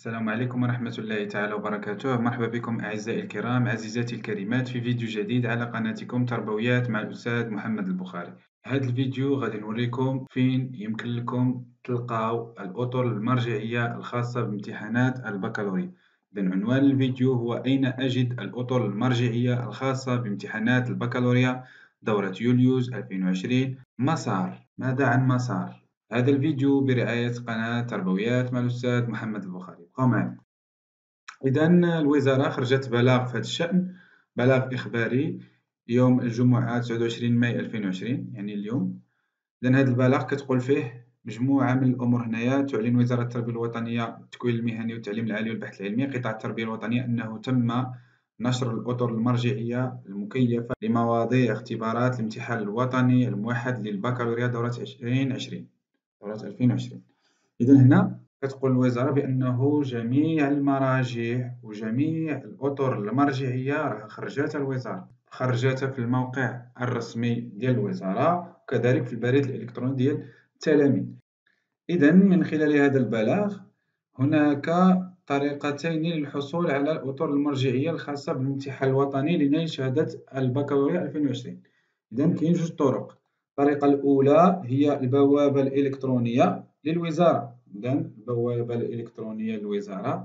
السلام عليكم ورحمة الله تعالى وبركاته. مرحبا بكم أعزائي الكرام، عزيزاتي الكريمات، في فيديو جديد على قناتكم تربويات مع الأستاذ محمد البخاري. هذا الفيديو غادي نوريكم فين يمكن لكم تلقاو الأطر المرجعية الخاصة بامتحانات البكالوريا. إذن عنوان الفيديو هو: أين أجد الأطر المرجعية الخاصة بامتحانات البكالوريا دورة يوليوز 2020 مسار. ماذا عن مسار؟ هذا الفيديو برعاية قناة تربويات مع الأستاذ محمد البخاري. بقوا معنا. إذا الوزارة خرجت بلاغ في هذا الشأن، بلاغ إخباري يوم الجمعة 29 ماي 2020، يعني اليوم. إذا هذا البلاغ كتقول فيه مجموعة من الأمور. هنايا تعلن وزارة التربية الوطنية والتكوين المهني والتعليم العالي والبحث العلمي قطاع التربية الوطنية أنه تم نشر الأطر المرجعية المكيفة لمواضيع اختبارات الامتحان الوطني الموحد للبكالوريا دورة 2020. إذا هنا كتقول الوزارة بأنه جميع المراجع وجميع الأطر المرجعية راه خرجتها الوزارة، خرجتها في الموقع الرسمي ديال الوزارة وكذلك في البريد الإلكتروني ديال التلاميذ. إذا من خلال هذا البلاغ هناك طريقتين للحصول على الأطر المرجعية الخاصة بالامتحان الوطني لنيل شهادة البكالوريا 2020. إذا كاين جوج طرق. الطريقة الأولى هي البوابة الإلكترونية للوزارة. إذا البوابة الإلكترونية للوزارة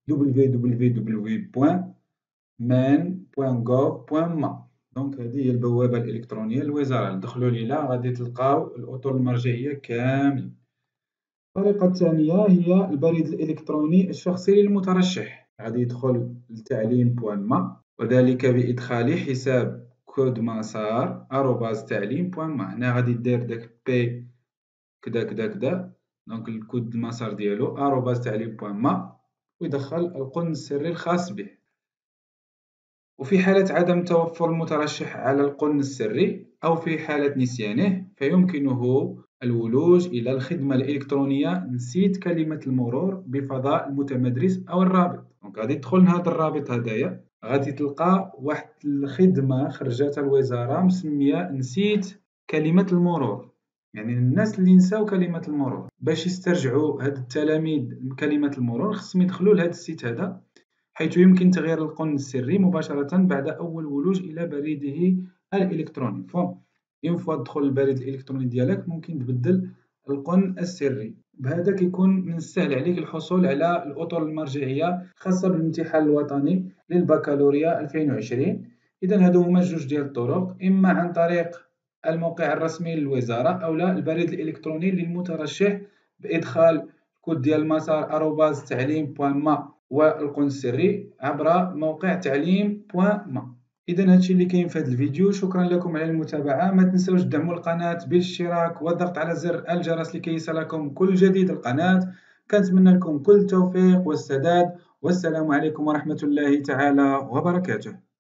www.man.gov.ma. دونك هذه هي البوابة الإلكترونية للوزارة، دخلوا ليها غادي تلقاو الأطر المرجعية كاملين. الطريقة الثانية هي البريد الإلكتروني الشخصي للمترشح، غادي يدخل لتعليم.ما وذلك بإدخال حساب كود مسار @تعليم.ما. هنا غادي دير داك بي كدا كدا كدا، دونك الكود المسار ديالو @تعليم.ما ويدخل القن السري الخاص به. وفي حالة عدم توفر المترشح على القن السري أو في حالة نسيانه فيمكنه الولوج إلى الخدمة الإلكترونية نسيت كلمة المرور بفضاء المتمدرس أو الرابط. دونك غادي تدخل لهذا الرابط هدايا، غادي تلقى واحد الخدمة خرجتها الوزارة مسمية نسيت كلمة المرور، يعني الناس اللي نساو كلمة المرور باش يسترجعوا هاد التلاميذ كلمة المرور خصهم يدخلوا لهذا السيت هذا، حيث يمكن تغيير القن السري مباشرة بعد أول ولوج إلى بريده الإلكتروني. إن فوا تدخل البريد الإلكتروني ديالك ممكن تبدل القن السري. بهذا كيكون من السهل عليك الحصول على الأطر المرجعية الخاصة بالامتحان الوطني للبكالوريا 2020. إذا هادو هما جوج ديال الطرق، إما عن طريق الموقع الرسمي للوزارة أو لا البريد الإلكتروني للمترشح بإدخال كود ديال المسار @تعليم.ما والقن السري عبر موقع تعليم.ما. إذا هادشي اللي كاين في هذا الفيديو. شكرا لكم على المتابعة. ما تنسوش تدعموا القناة بالاشتراك والضغط على زر الجرس لكي يصلكم كل جديد القناة. كنتمنى لكم كل التوفيق والسداد، والسلام عليكم ورحمة الله تعالى وبركاته.